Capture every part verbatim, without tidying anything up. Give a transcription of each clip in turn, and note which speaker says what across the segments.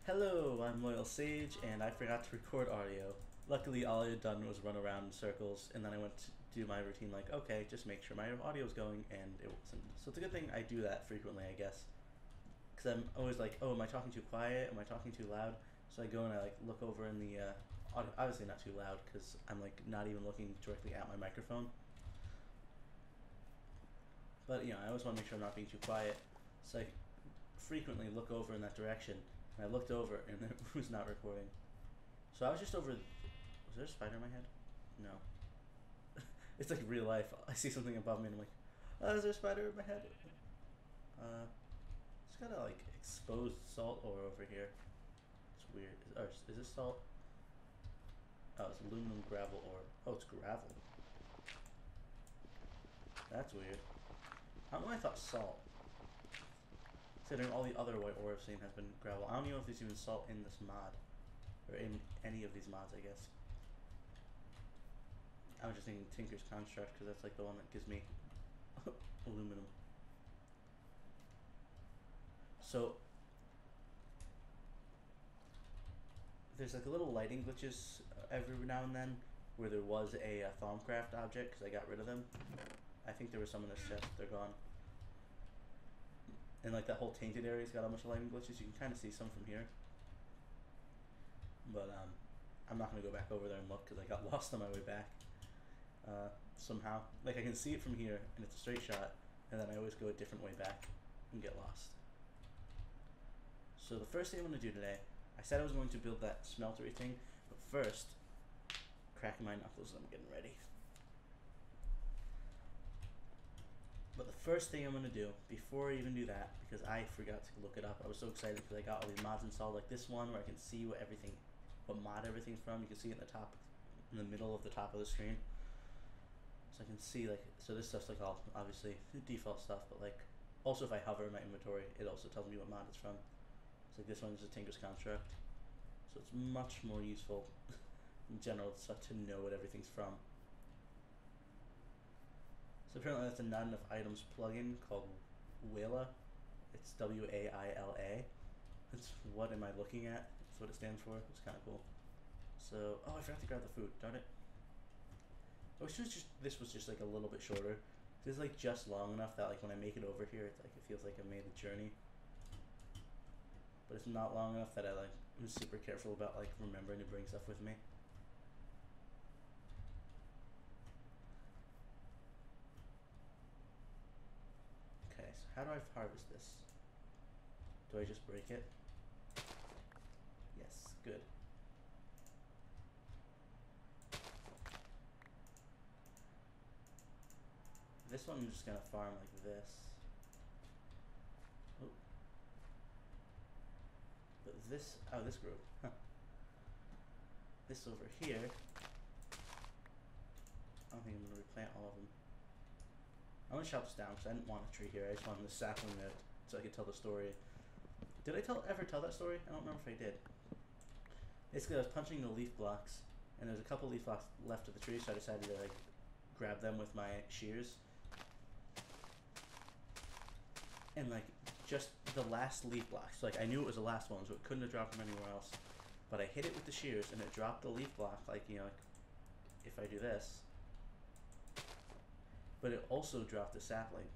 Speaker 1: Hello, I'm Loyal Sage, and I forgot to record audio. Luckily, all I had done was run around in circles, and then I went to do my routine like, okay, just make sure my audio's going, and it wasn't. So it's a good thing I do that frequently, I guess. Because I'm always like, oh, am I talking too quiet? Am I talking too loud? So I go and I like look over in the, uh, audio, obviously not too loud, because I'm like not even looking directly at my microphone. But, you know, I always want to make sure I'm not being too quiet. So I frequently look over in that direction. And I looked over and it was not recording. So I was just over. Was there a spider in my head? No. It's like real life. I see something above me and I'm like, oh, is there a spider in my head? Uh, it's got a like exposed salt ore over here. It's weird. Is, or, is this salt? Oh, it's aluminum gravel ore. Oh, it's gravel. That's weird. I don't know why I thought salt. Considering all the other white ore I've seen has been gravel. I don't even know if there's even salt in this mod. Or in any of these mods, I guess. I was just thinking Tinker's Construct because that's like the one that gives me aluminum. So there's like a little lighting glitches every now and then where there was a, a Thaumcraft object because I got rid of them. I think there was some in this chest. They're gone. And like that whole tainted area's got a bunch of lighting glitches. You can kind of see some from here. But um, I'm not going to go back over there and look because I got lost on my way back. Uh, somehow. Like I can see it from here and it's a straight shot. And then I always go a different way back and get lost. So the first thing I'm going to do today, I said I was going to build that smeltery thing. But first, cracking my knuckles and I'm getting ready. But the first thing I'm going to do, before I even do that, because I forgot to look it up, I was so excited because I got all these mods installed, like this one where I can see what everything, what mod everything's from. You can see it in the top, in the middle of the top of the screen. So I can see, like, so this stuff's like all, obviously, default stuff, but like, also if I hover in my inventory, it also tells me what mod it's from. So like this one is a Tinker's Construct. So it's much more useful in general to know what everything's from. So apparently that's a not enough items plugin called Waila. It's W A I L A. It's what am I looking at? That's what it stands for. It's kind of cool. So, oh, I forgot to grab the food. Darn it. I wish was just, this was just like a little bit shorter. This is like just long enough that like when I make it over here, it's like it feels like I made the journey. But it's not long enough that I like I'm super careful about like remembering to bring stuff with me. Okay, so how do I harvest this? Do I just break it? Yes, good. This one I'm just gonna farm like this. Oh. But this, oh, this grew. Huh. This over here, I don't think I'm gonna replant all of them. I'm gonna chop this down because I didn't want a tree here. I just wanted the sapling there so I could tell the story. Did I tell ever tell that story? I don't remember if I did. Basically, I was punching the leaf blocks, and there's a couple leaf blocks left of the tree, so I decided to like grab them with my shears. And like just the last leaf block, so like I knew it was the last one, so it couldn't have dropped from anywhere else. But I hit it with the shears, and it dropped the leaf block. Like you know, like, if I do this. But it also dropped the sapling,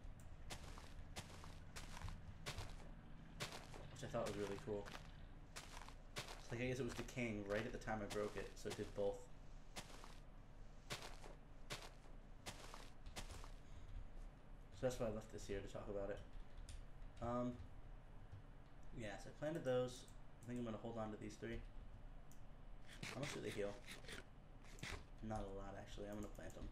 Speaker 1: which I thought was really cool. So like I guess it was decaying right at the time I broke it, so it did both. So that's why I left this here to talk about it. Um, yeah, so I planted those. I think I'm going to hold on to these three. How much do they heal? Not a lot, actually. I'm going to plant them.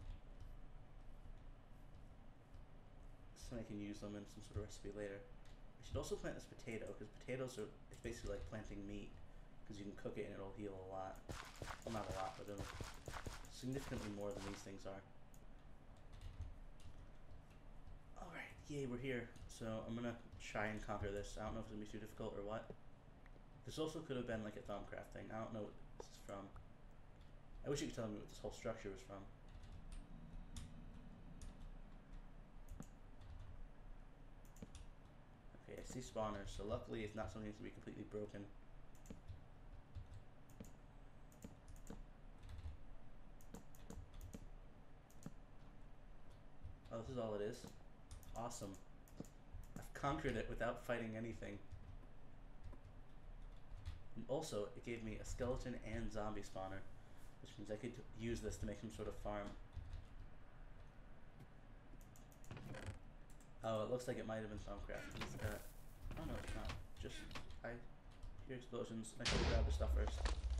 Speaker 1: So I can use them in some sort of recipe later. I should also plant this potato, because potatoes are, it's basically like planting meat, because you can cook it and it'll heal a lot. Well, not a lot, but it'll significantly more than these things are. Alright, yay, we're here. So I'm gonna try and conquer this. I don't know if it's gonna be too difficult or what. This also could have been like a Thaumcraft thing. I don't know what this is from. I wish you could tell me what this whole structure was from. Okay, I see spawners, so luckily it's not something that's going to be completely broken. all it is. Awesome. I've conquered it without fighting anything. And also, it gave me a skeleton and zombie spawner, which means I could use this to make some sort of farm. Oh, it looks like it might have been Stormcraft. Uh, oh no, it's not. Just, I hear explosions. I should grab the stuff first.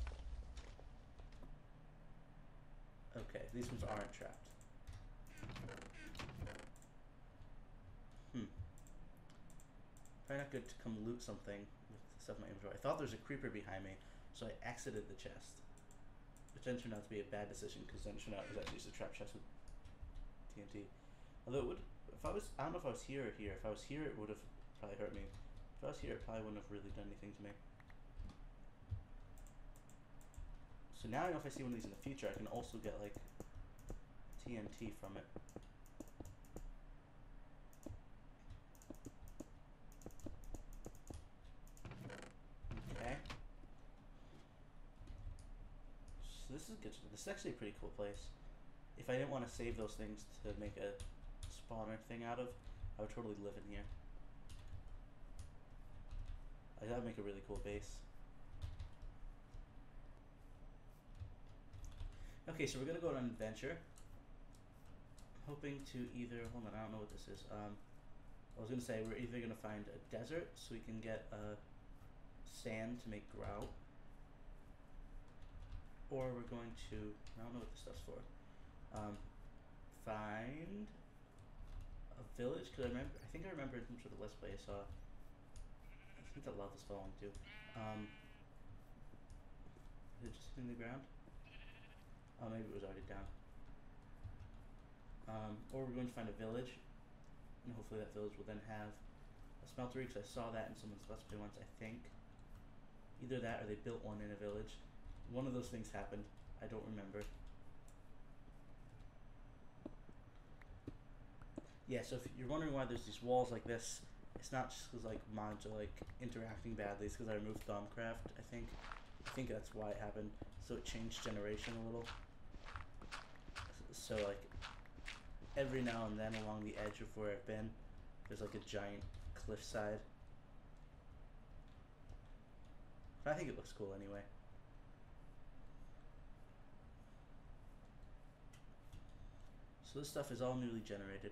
Speaker 1: Okay, these ones aren't trapped. Hmm. Probably not good to come loot something with stuff in my inventory. I thought there was a creeper behind me, so I exited the chest. Which then turned out to be a bad decision, because then it turned out it was actually just a trap chest with T N T. Although it would, if I was, I don't know if I was here or here. If I was here, it would have probably hurt me. If I was here, it probably wouldn't have really done anything to me. So now I know if I see one of these in the future, I can also get like T N T from it. Okay. So this is good. This is actually a pretty cool place. If I didn't want to save those things to make a spawner thing out of, I would totally live in here. I gotta make a really cool base. Okay, so we're gonna go on an adventure. I'm hoping to either, hold on, I don't know what this is. Um, I was gonna say we're either gonna find a desert so we can get uh, sand to make grout, or we're going to, I don't know what this stuff's for. Um, find a village, because I remember, I think I remember in some sort of Let's Play I saw, I think the lava's falling too. Um, is it just hitting the ground? Oh, maybe it was already down. Um, or we're going to find a village, and hopefully that village will then have a smeltery, because I saw that in someone's Let's Play once, I think. Either that or they built one in a village. One of those things happened. I don't remember. Yeah, so if you're wondering why there's these walls like this, it's not just because like mods are like interacting badly. It's because I removed Thaumcraft, I think. I think that's why it happened. So it changed generation a little. So like every now and then along the edge of where I've been, there's like a giant cliffside. But I think it looks cool anyway. So this stuff is all newly generated.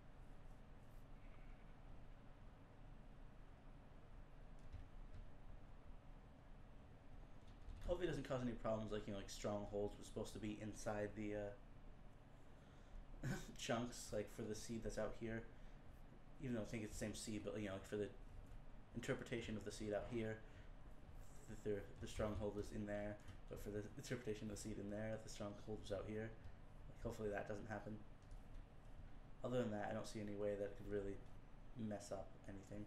Speaker 1: Hopefully it doesn't cause any problems like, you know, like strongholds was supposed to be inside the uh, chunks, like for the seed that's out here. Even though I think it's the same seed, but you know, like for the interpretation of the seed out here, the, the stronghold is in there, but for the interpretation of the seed in there, the stronghold is out here. Like hopefully that doesn't happen. Other than that, I don't see any way that it could really mess up anything.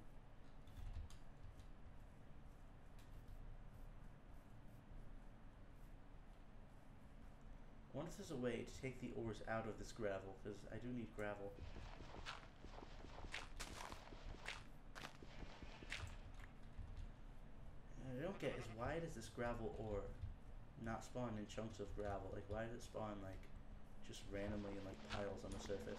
Speaker 1: I wonder if there's a way to take the ores out of this gravel, because I do need gravel. And I don't get is why does this gravel ore not spawn in chunks of gravel? Like why does it spawn like just randomly in like piles on the surface?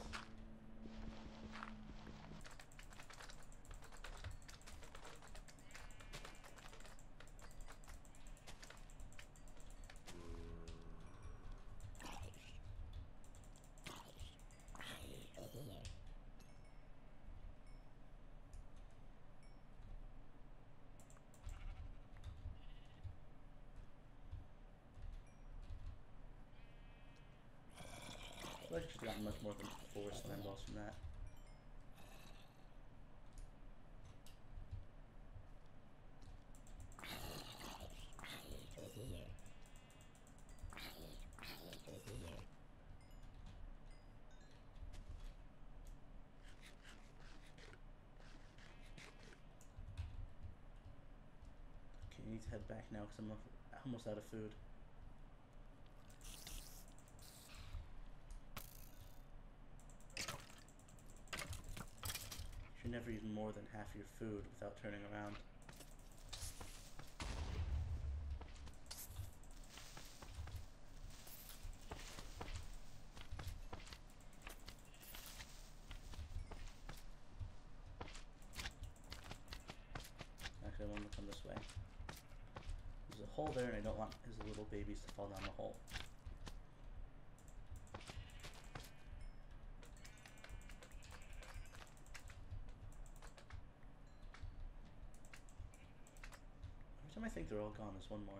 Speaker 1: I should have gotten much more than four slime balls from that. Okay, I need to head back now because I'm almost out of food. You're never eaten more than half your food without turning around. hole there, and I don't want his little babies to fall down the hole. Every time I think they're all gone, there's one more.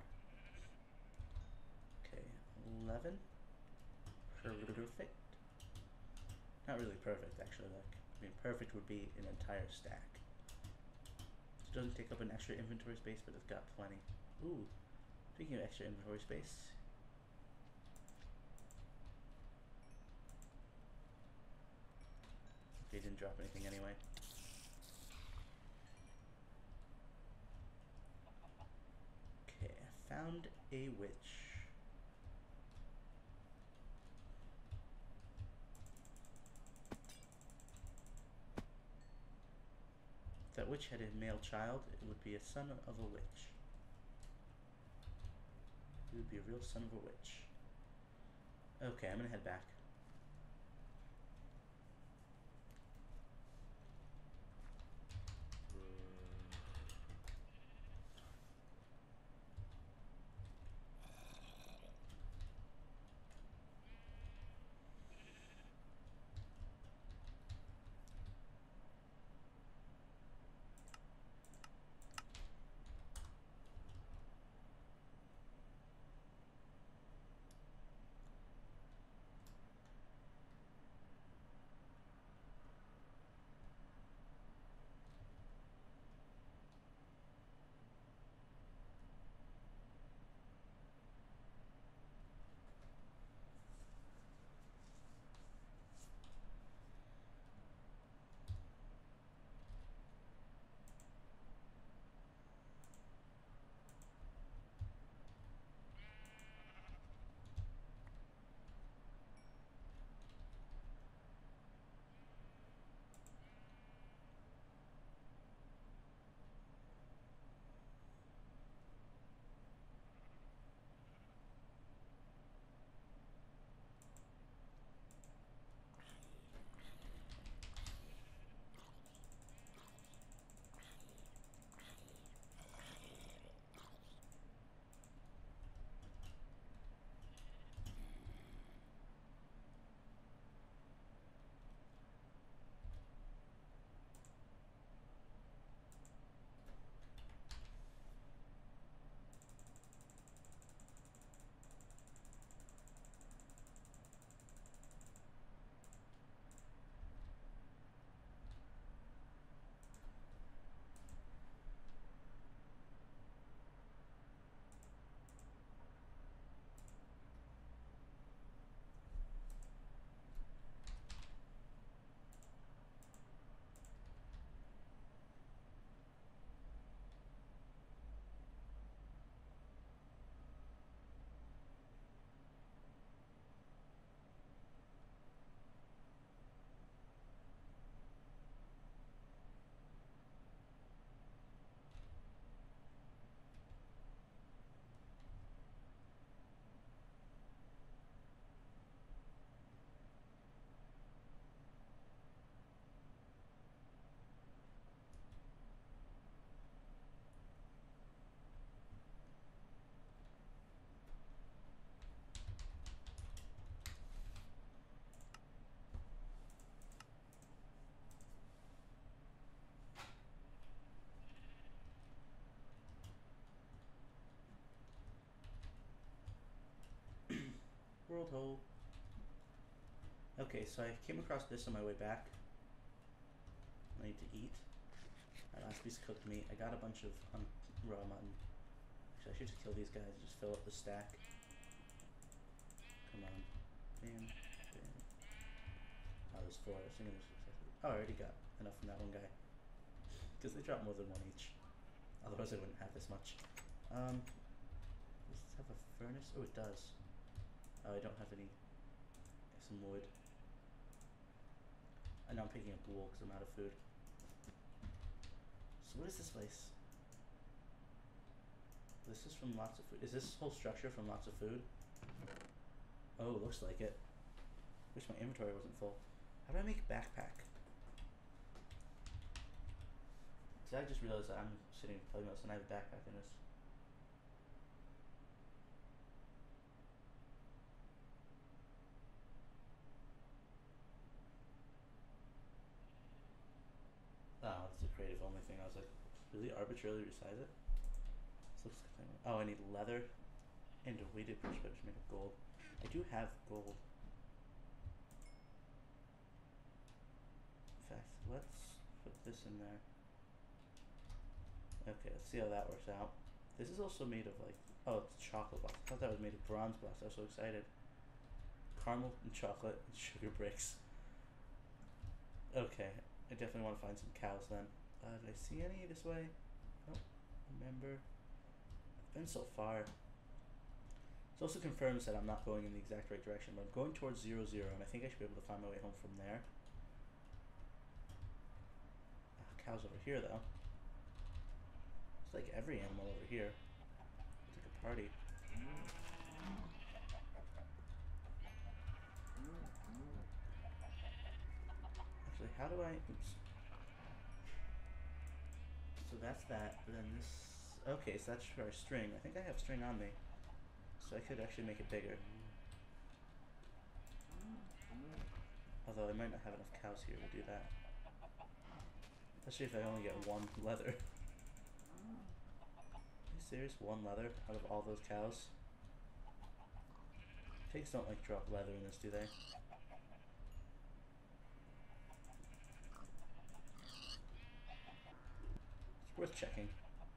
Speaker 1: Okay, eleven. Perfect. Not really perfect, actually. Like, I mean, perfect would be an entire stack. It doesn't take up an extra inventory space, but it's got plenty. Ooh, speaking of extra inventory space. Okay, didn't drop anything anyway. Okay, I found a witch. If that witch had a male child, it would be a son of a witch. He would be a real son of a witch. Okay, I'm gonna head back. World hole. Okay, so I came across this on my way back. I need to eat. My last piece of cooked meat. I got a bunch of um, raw mutton. Actually, I should just kill these guys and just fill up the stack. Come on. Bam. Bam. Oh, there's four. I was thinking there's six. Oh, I already got enough from that one guy. Because they drop more than one each. Otherwise I wouldn't have this much. Um, does this have a furnace? Oh, it does. Oh, I don't have any. I have some wood. And now I'm picking up wool because I'm out of food. So what is this place? This is from lots of food. Is this whole structure from lots of food? Oh, looks like it. Wish my inventory wasn't full. How do I make a backpack? Did I just realize that I'm sitting playing with this and I have a backpack in this? if only thing. I was like, really arbitrarily resize it? This looks kind of, oh, I need leather and a weighted brush, but it's made of gold. I do have gold. In fact, let's put this in there. Okay, let's see how that works out. This is also made of like, oh, it's chocolate blocks. I thought that was made of bronze blocks. I was so excited. Caramel and chocolate and sugar bricks. Okay, I definitely want to find some cows then. Uh, did I see any this way? I don't remember. I've been so far. This also confirms that I'm not going in the exact right direction, but I'm going towards zero zero, and I think I should be able to find my way home from there. Uh, cows over here, though. It's like every animal over here. It's like a party. Actually, how do I... Oops. So that's that, but then this... Okay, so that's our string. I think I have string on me. So I could actually make it bigger. Although I might not have enough cows here to do that. Especially if I only get one leather. Are you serious? One leather out of all those cows? Pigs don't like drop leather in this, do they? It's worth checking.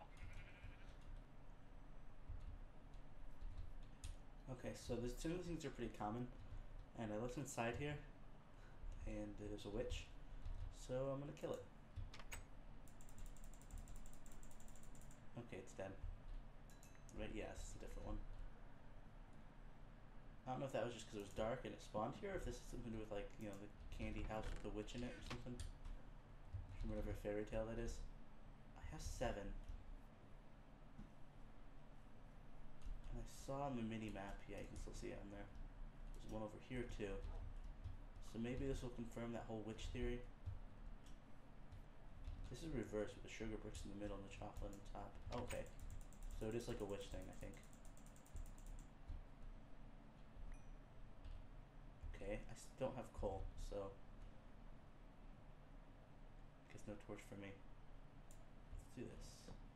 Speaker 1: Okay, so these two things are pretty common, and I looked inside here, and there's a witch, so I'm gonna kill it. Okay, it's dead. Right, yes, it's a different one. I don't know if that was just because it was dark and it spawned here, or if this is something to do with, like, you know, the candy house with the witch in it or something. From whatever fairy tale that is. I have seven. And I saw on the mini map, yeah, you can still see it on there. There's one over here too. So maybe this will confirm that whole witch theory. This is reversed with the sugar bricks in the middle and the chocolate on the top. Oh, okay. So it is like a witch thing, I think. Okay, I don't have coal, so guess no torch for me. Let's do this.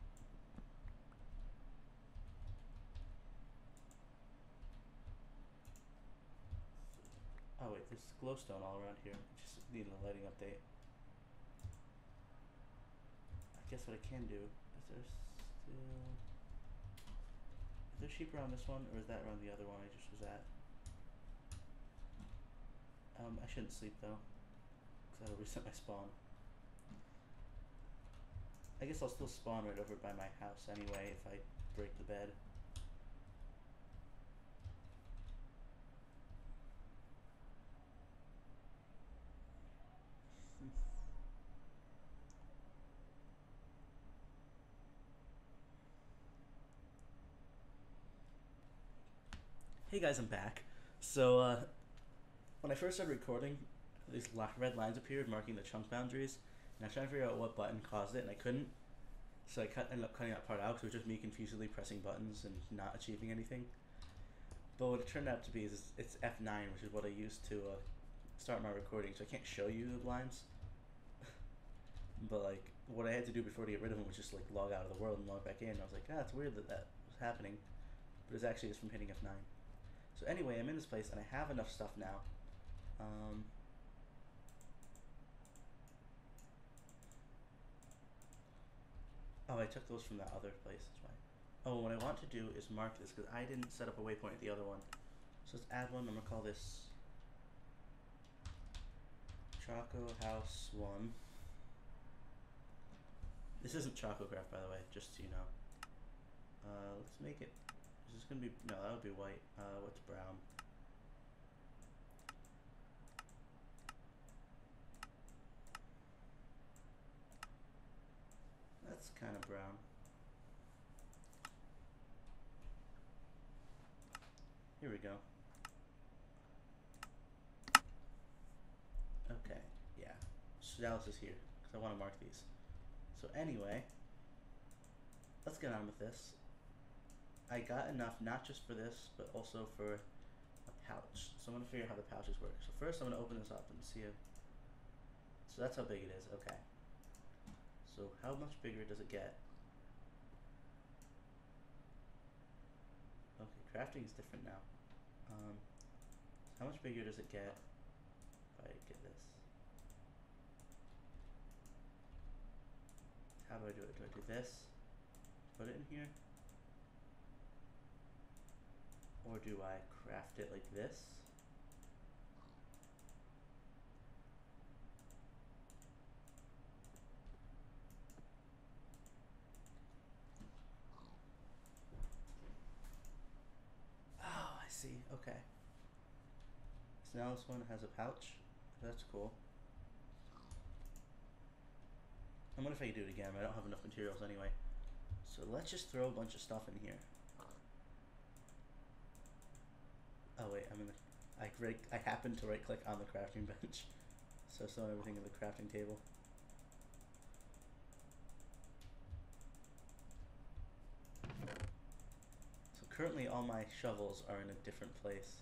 Speaker 1: Oh wait, there's glowstone all around here. Just need a lighting update. I guess what I can do is there's still... Is there sheep around this one, or is that around the other one I just was at? Um, I shouldn't sleep though, because that'll reset my spawn. I guess I'll still spawn right over by my house anyway if I break the bed. Hey guys, I'm back. So, uh, when I first started recording, these red lines appeared marking the chunk boundaries, and I was trying to figure out what button caused it, and I couldn't. So I cut, ended up cutting that part out, because it was just me confusedly pressing buttons and not achieving anything. But what it turned out to be is it's F nine, which is what I used to uh, start my recording, so I can't show you the lines. But like, what I had to do before to get rid of them was just like log out of the world and log back in. I was like, ah, it's weird that that was happening, but it's actually just from hitting F nine. So anyway, I'm in this place and I have enough stuff now. Um, oh, I took those from that other place, that's why. Oh, what I want to do is mark this, because I didn't set up a waypoint at the other one. So let's add one. I'm going to call this Choco House one. This isn't Chococraft, by the way, just so you know. Uh, let's make it... Is this going to be... No, that would be white. Uh, what's brown? That's kind of brown. Here we go. Okay, yeah. So Dallas is here, because I want to mark these. So anyway, let's get on with this. I got enough not just for this, but also for a pouch. So I'm going to figure out how the pouches work. So first I'm going to open this up and see it. So that's how big it is, okay. So how much bigger does it get? Okay, crafting is different now. Um, how much bigger does it get if I get this? How do I do it? Do I do this? Put it in here? Or do I craft it like this? Oh, I see. Okay. So now this one has a pouch. That's cool. I'm gonna fake do it again, but I don't have enough materials anyway. So let's just throw a bunch of stuff in here. Oh wait, I'm in the. I right. I happened to right click on the crafting bench, so throw everything in the crafting table. So currently, all my shovels are in a different place.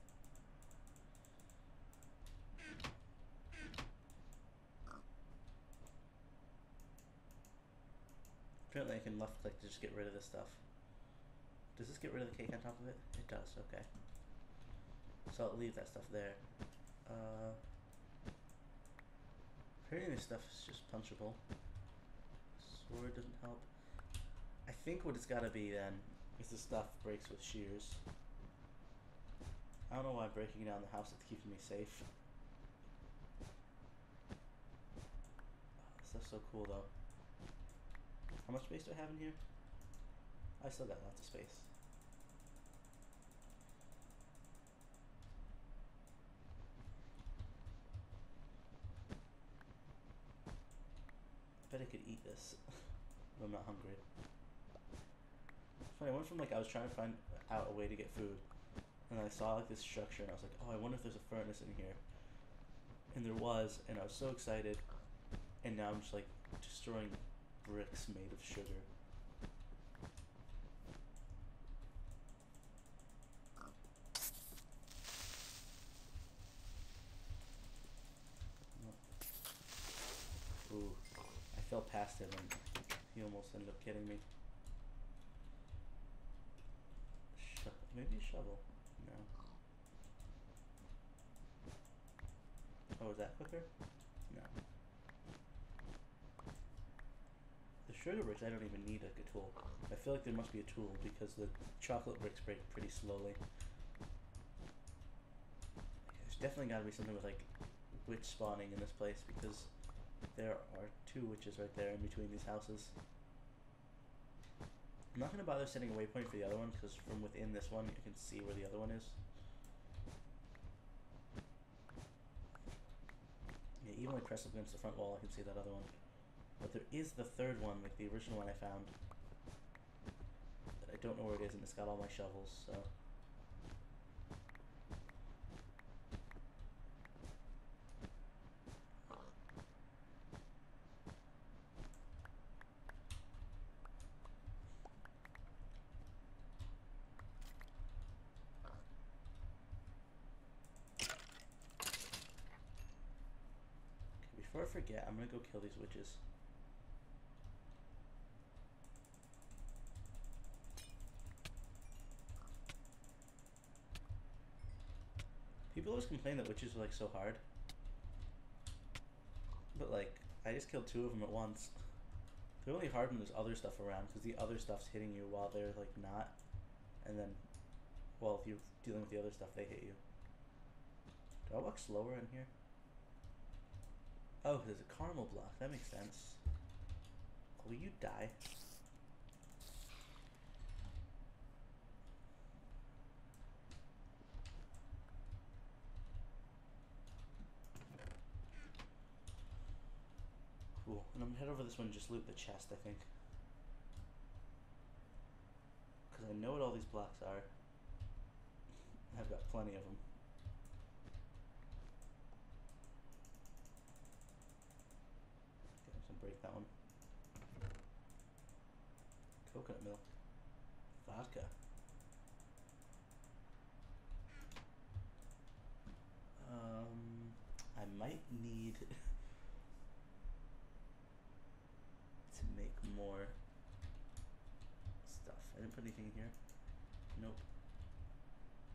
Speaker 1: Apparently, I can left click to just get rid of this stuff. Does this get rid of the cake on top of it? It does. Okay. So I'll leave that stuff there. Uh, apparently this stuff is just punchable. Sword doesn't help. I think what it's gotta be then is the stuff breaks with shears. I don't know why breaking down the house is keeping me safe. Oh, this stuff's so cool though. How much space do I have in here? I still got lots of space. I bet I could eat this, but I'm not hungry. It's funny, I went from like, I was trying to find out a way to get food, and I saw like this structure, and I was like, oh, I wonder if there's a furnace in here. And there was, and I was so excited, and now I'm just like destroying bricks made of sugar. Ooh, I fell past him and he almost ended up getting me. Sho maybe a shovel? No. Oh, is that quicker? No. The sugar bricks, I don't even need like a tool. I feel like there must be a tool because the chocolate bricks break pretty slowly. There's definitely gotta be something with like witch spawning in this place because there are two witches right there in between these houses. I'm not going to bother setting a waypoint for the other one because from within this one you can see where the other one is. Yeah, even when I press up against the front wall I can see that other one. But there is the third one, like the original one I found. But I don't know where it is and it's got all my shovels, so... Before I forget, I'm gonna go kill these witches. People always complain that witches are like so hard. But like, I just killed two of them at once. They're only hard when there's other stuff around because the other stuff's hitting you while they're like not. And then, well, if you're dealing with the other stuff, they hit you. Do I walk slower in here? Oh, there's a caramel block. That makes sense. Will you die? Cool. And I'm gonna head over this one and just loot the chest, I think. Because I know what all these blocks are. I've got plenty of them. Okay, so break that one. Coconut milk. Vodka. Um, I might need... I didn't put anything in here. Nope.